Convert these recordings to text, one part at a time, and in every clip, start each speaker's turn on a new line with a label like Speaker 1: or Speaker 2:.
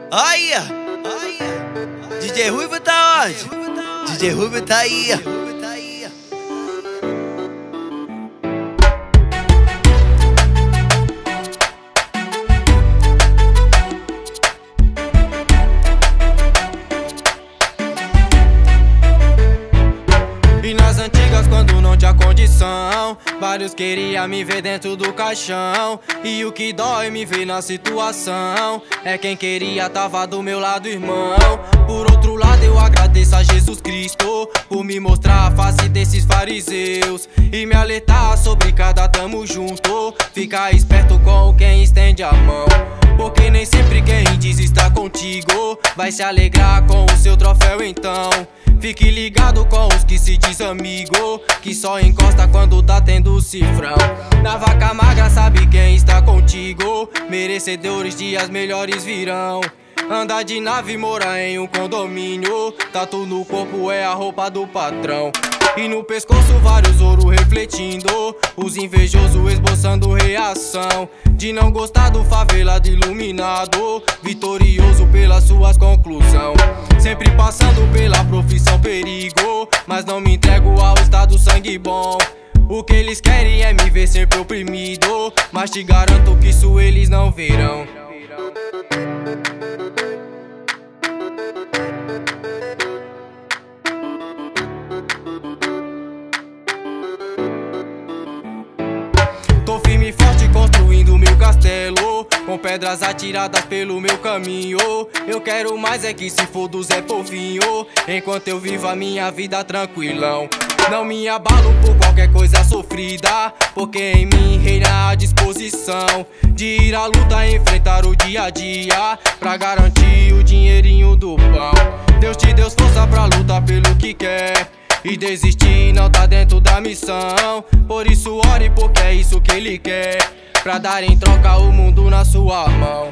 Speaker 1: Aí, DJ Ruivo tá onde? DJ Ruivo tá aí.
Speaker 2: E nas antigas, quando não tinha condição, vários queriam me ver dentro do caixão. E o que dói me ver na situação é quem queria tava do meu lado, irmão. Por outro lado, eu agradeço a Jesus Cristo por me mostrar a face desses fariseus e me alertar sobre cada tamo junto. Ficar esperto com quem estende a mão, porque nem sempre quem diz estar contigo vai se alegrar com o seu troféu. Então fique ligado com os que se diz amigo, que só encosta quando tá tendo cifrão. Na vaca magra sabe quem está contigo, merecedores dias melhores virão. Anda de nave, mora em um condomínio, tatu no corpo é a roupa do patrão. E no pescoço vários ouro refletindo, os invejosos esboçando reação de não gostar do favelado iluminado, vitorioso pelas suas conclusões. Sempre passando pela profissão perigo, mas não me entrego ao estado sangue bom. O que eles querem é me ver sempre oprimido, mas te garanto que isso eles não verão. Tô firme e forte construindo meu castelo, com pedras atiradas pelo meu caminho. Eu quero mais é que se for do Zé Povinho, enquanto eu vivo a minha vida tranquilão. Não me abalo por qualquer coisa sofrida, porque em mim reina a disposição de ir à luta e enfrentar o dia a dia, pra garantir o dinheirinho do pão. Deus te deu força pra lutar pelo que quer, e desistir não tá dentro da missão. Por isso ore, porque é isso que ele quer, pra dar em troca o mundo na sua mão.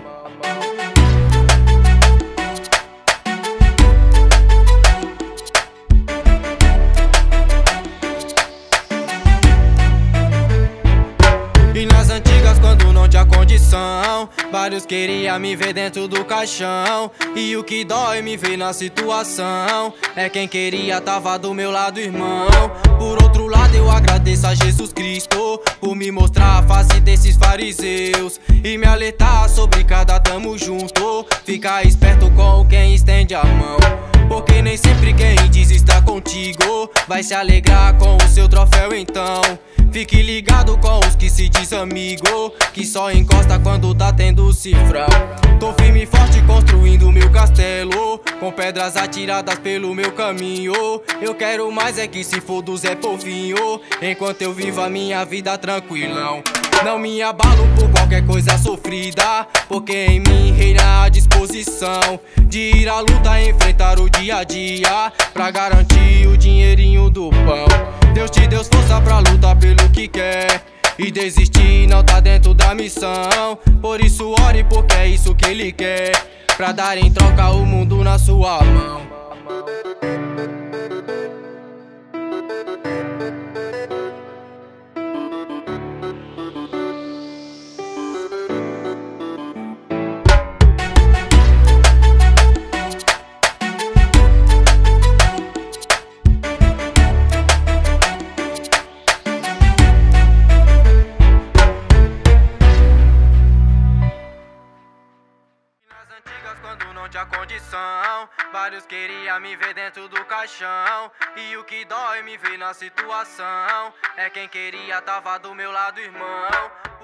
Speaker 2: E nas antigas, quando não tinha condição, vários queriam me ver dentro do caixão. E o que dói me ver na situação é quem queria tava do meu lado, irmão. Por outro lado, eu agradeço a Jesus Cristo por me mostrar a face desses fariseus e me alertar sobre cada tamo junto. Ficar esperto com quem estende a mão, porque nem sempre quem diz estar contigo vai se alegrar com o seu troféu. Então fique ligado com os que se diz amigo, que só encosta quando tá tendo cifrão. Tô firme e forte construindo meu castelo, com pedras atiradas pelo meu caminho. Eu quero mais é que se for do Zé Povinho, enquanto eu vivo a minha vida tranquilão. Não me abalo por qualquer coisa sofrida, porque em mim reina a disposição de ir à luta e enfrentar o dia a dia, pra garantir o dinheirinho do pão. Deus te deu força pra lutar pelo que quer, e desistir não tá dentro da missão. Por isso ore, porque é isso que ele quer, pra dar em troca o mundo na sua mão. Quando não tinha condição, vários queriam me ver dentro do caixão. E o que dói me ver na situação é quem queria tava do meu lado, irmão.